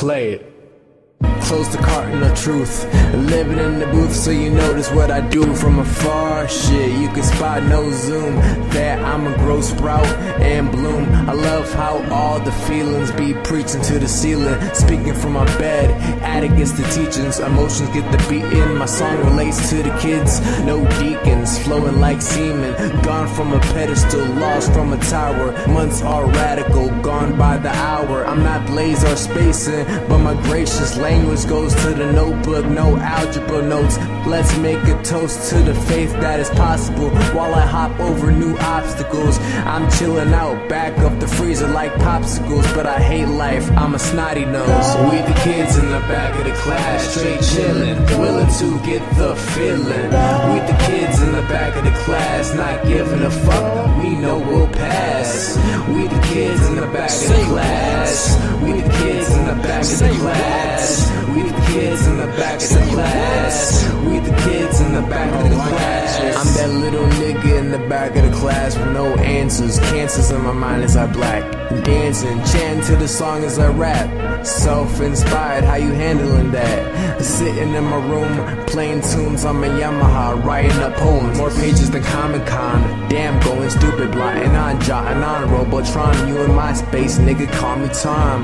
Play it. Close the carton of truth, living in the booth so you notice what I do from afar. Shit, you can spot no zoom, that I'ma grow, sprout, and bloom. I love how all the feelings be preaching to the ceiling, speaking from my bed, add against the teachings. Emotions get the beating, my song relates to the kids. No deacons, flowing like semen, gone from a pedestal, lost from a tower. Months are radical, gone by the hour. I'm not blaze or spacing, but my gracious language goes to the notebook, no algebra notes. Let's make a toast to the faith that is possible while I hop over new obstacles. I'm chilling out, back of the freezer like popsicles, but I hate life, I'm a snotty nose. We the kids in the back of the class, straight chillin', willing to get the feeling. We the kids in the back of the class, not giving a fuck, we know we'll pass. We the kids in the back of the class. We the kids in the back of the class. We the kids in the back of the class. We the kids in the back of the class. I'm that little nigga in the back of the class with no answers. Cancers in my mind as I black. Dancing, chanting to the song as I rap. Self-inspired, how you handling that? Sitting in my room, playing tunes on my Yamaha, writing up poems. More pages than Comic-Con. Damn, going stupid, blotting on, jotting on. Robotron, you in my space, nigga, call me Tom.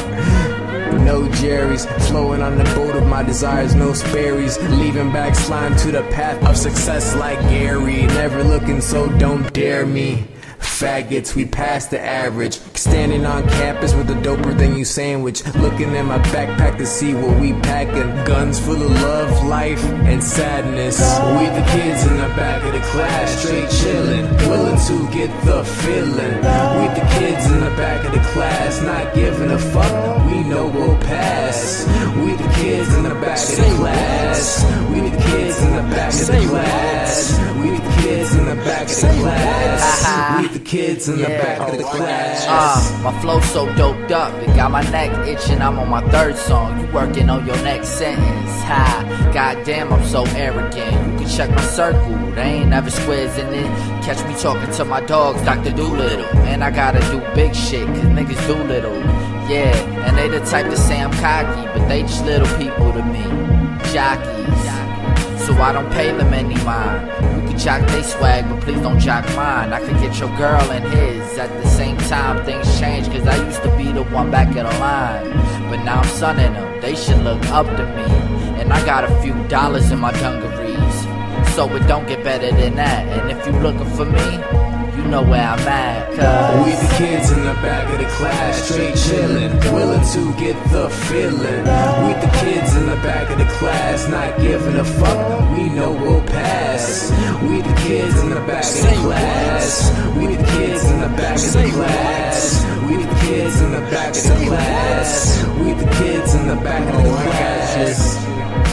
No Jerry's, flowing on the boat of my desires, no Sperry's, leaving back slime to the path of success like Gary. Never looking, so don't dare me. Faggots, we past the average. Standing on campus with a doper than you sandwich. Looking in my backpack to see what we packing. Guns full of love, life, and sadness. We the kids in the back of the class, straight chillin', willing to get the feeling. We the kids in the back of the class, not giving a fuck, we know we'll pass. We the kids in the back of the class. We the kids in the back of the class. We the kids in the back of the class. We the kids in the back of the class. My flow so doped up, it got my neck itching. I'm on my third song, you working on your next sentence. Ha, goddamn, I'm so arrogant. You can check my circle, they ain't never squares in it. Catch me talking to my dogs, Dr. Doolittle. And I gotta do big shit, cause niggas do little. Yeah, and they the type to say I'm cocky, but they just little people to me. Jockeys, so I don't pay them any mind. You can jock they swag, but please don't jock mine. I could get your girl and his at the same time. Things change, cause I used to be the one back of the line, but now I'm sunning them, they should look up to me. And I got a few dollars in my dungarees, so it don't get better than that. And if you looking for me, you know where I'm at, cause we the kids in the back of the class, straight chillin', willing to get the feeling. We the kids in the back of the class, not giving a fuck, we know we'll pass. We the kids in the back of the class. We the kids in the back of the class. We the kids in the back of the class. We the kids in the back of the class.